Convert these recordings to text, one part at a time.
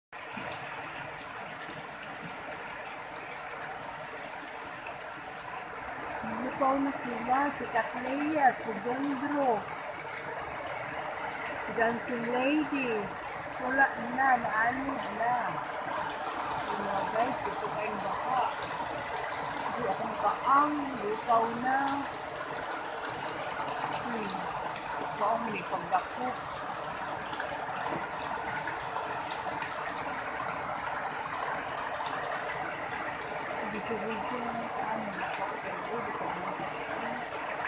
Lupaw na sila, si Katlea, si Dendro, si Dancing Lady. Wala na, naanin na. Yung mga guys, gusto kayong baka. Hindi ako makaang, lupaw na. Lupaw may pagdakot. Video na saan na nakakapagod. Ito na nakakapagod.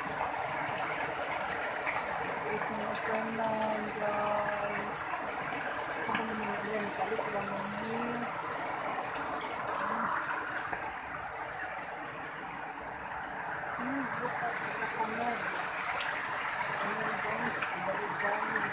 Ito na kanan, guys. Ako naman yan, kalit lang naman. Bukas sa kanan. Ayan guys, balik-balik.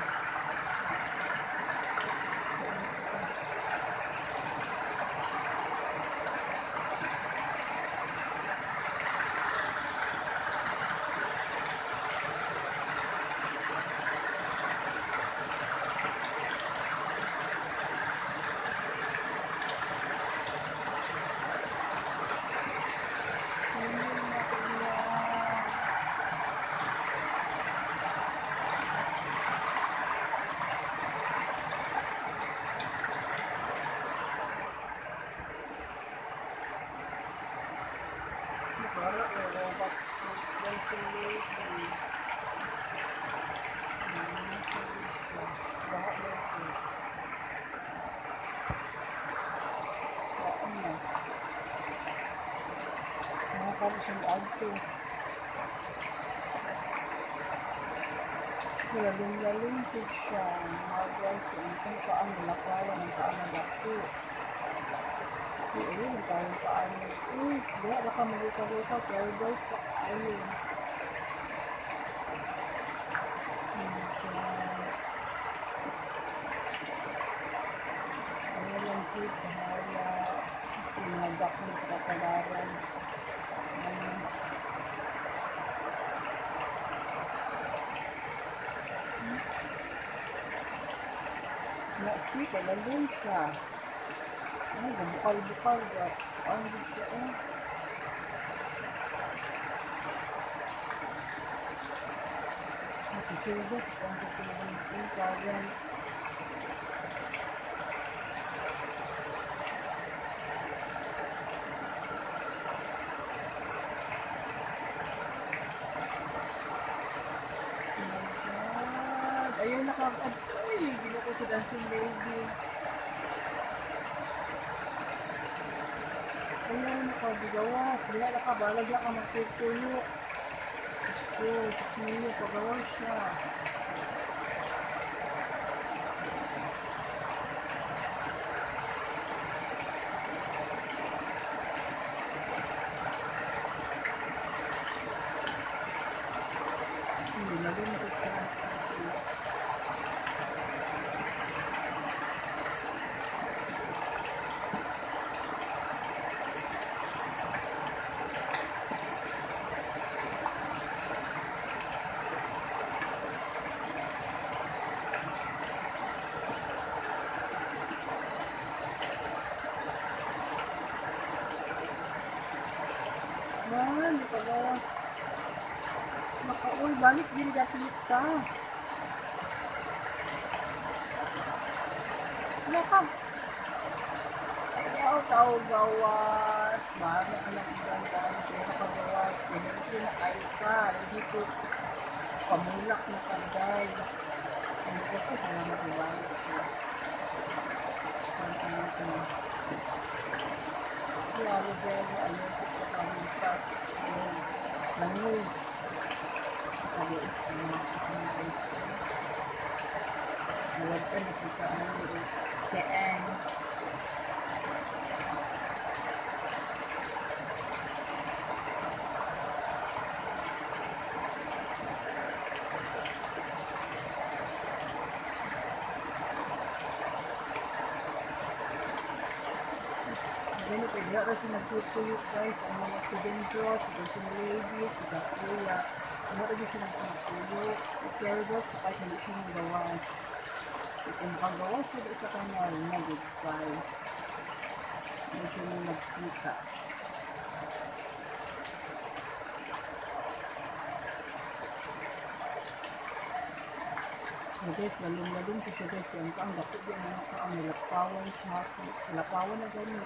Para robot dancing lady. Lahat dancing. Saan na? Nakakabos yung agto. Lalim-lalim siya. Mga guys, kung saan nilakawan ng saan nagakto. Ayun, tayong paano. Diba, baka malika-lika. Pero guys, ayun. Ayun lang po, bahala. Pinagak mo sa kapalaran. Nasi, kalalun siya. Ay, bukal-bukal ba? Ang siya eh. Nakikilbot. Ang kakilbot. Ayun, nakakad. Ay, gino ko si Dancing Lady. Ayun, nakabigawas. Wala nakabalag lang ka magtutuyo. Gusto, tutuyo, pagawas siya. Lagi na ito siya. Man, pagawas. Makauy, balik din gasit ka. Ano ka? Ayaw, tao gawas. Mara ka lang ibang daan. Kaya pagawas. Hindi na kayo ka. Hindi ko pamulak na kanday. Hindi ko po kaya mag-iwala siya. Kaya Roselle, ayaw ko sa kamita. Langoy. Ayos ko na ayos ko. Nawag ka na kita Keen. Ganito, kaya kasi nagtutuyo guys. Ang mga si Dendro, si Dancing Lady, si Katlea. Ano rin siya nagtutuyo. Pero guys, kahit hindi siya nagawas. Kung makagawa sila sa kanal na goodbye, medyo na nagkita. So guys, lalong-lalong ko siya guys. Yan ka, ang dapit yan na naka, ang nilapawan siya. Nilapawan na ganit.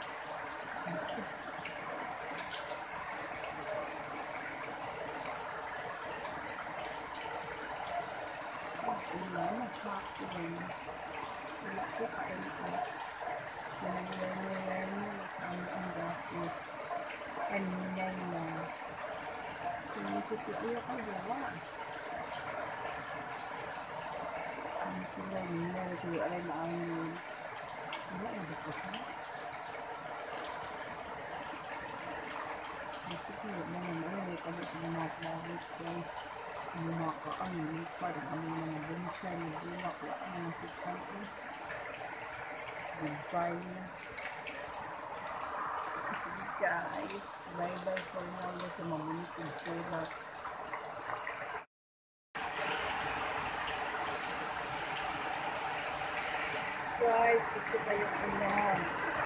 Wala na siya. Wala ko kain ko. Yan ang dapit. Yan na. Sinisip ko, ayaw ka gawa. Sila nila kasi ay maangin. Wala na dito siya. Kasi ko naman ay kami sa mga flowers guys. Mga kaangin parang kami mga bonsai na bulak. Wala na nakikita ko. Goodbye na. Kasi guys, bye bye for now sa mamulit ng sulat. Guys, ito kayo ulan.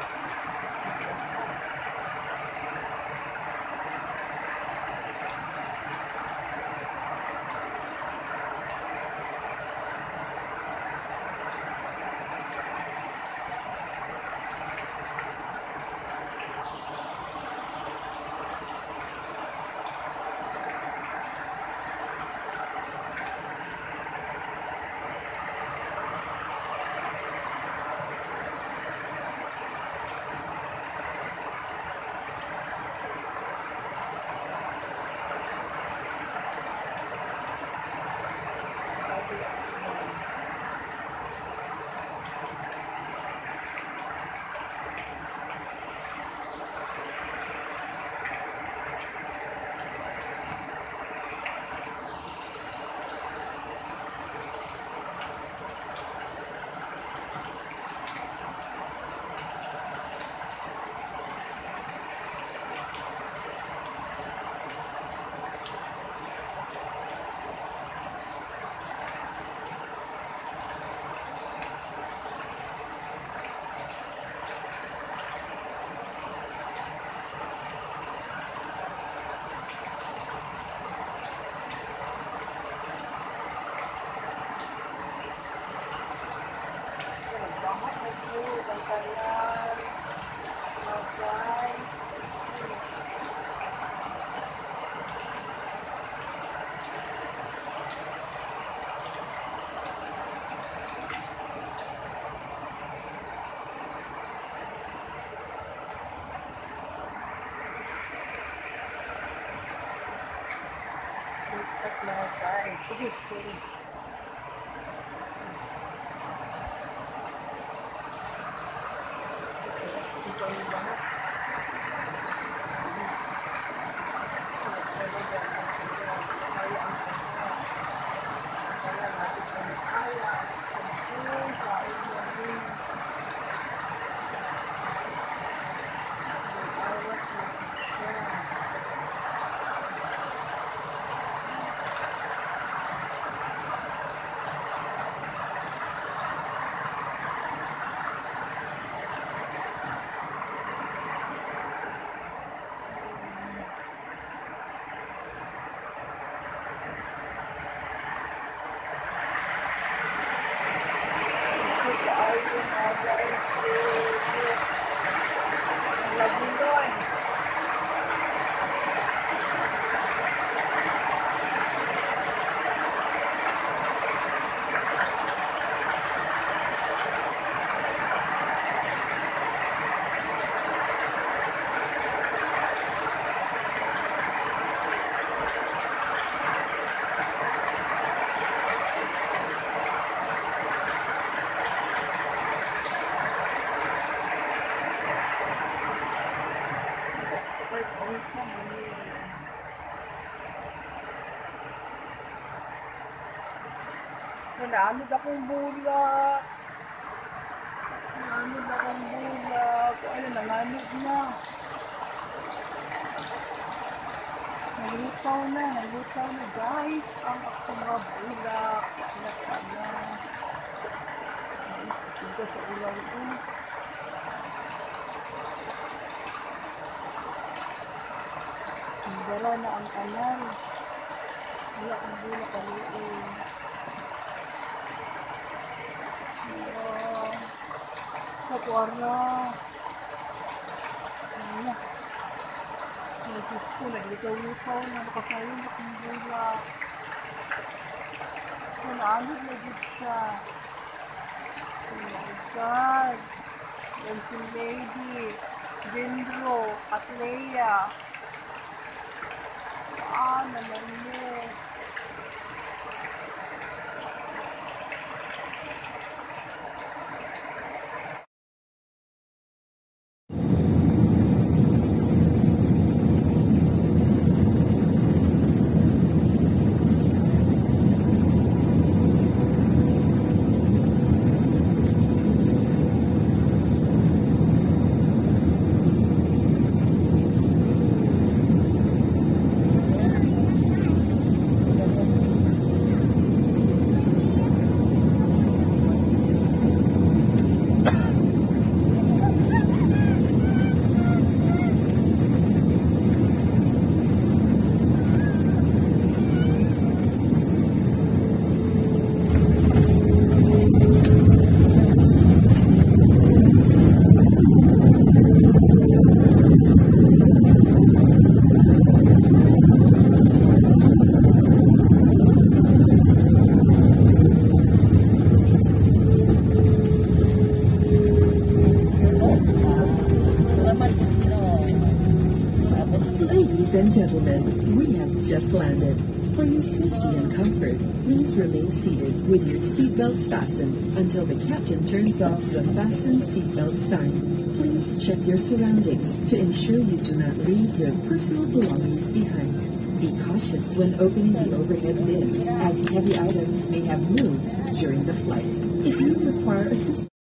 Sige, sige. Ito yung lahat. Nananod akong bulak. Nananod akong bulak. Ano, nananod na. Nalutaw na guys. Ang akong mga bulak. Nasa na. dito sa ilaw ko. Nagdara na ang kanal. Wala kang bula kaluin. Sa kwarna. Ano? Nagdito ko, naglikaw-likaw na nakasayang akong bula. Nananod na dito siya. Oh my God. Dancing Lady. Dendro. Atlea. Naman mo. Ladies and gentlemen, we have just landed. For your safety and comfort, please remain seated with your seatbelts fastened until the captain turns off the fasten seatbelt sign. Please check your surroundings to ensure you do not leave your personal belongings behind. Be cautious when opening the overhead bins, as heavy items may have moved during the flight. If you require assistance,